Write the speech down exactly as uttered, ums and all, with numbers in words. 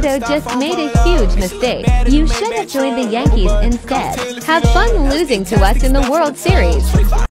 Soto just made a huge mistake. You should have joined the Yankees instead. Have fun losing to us in the World Series.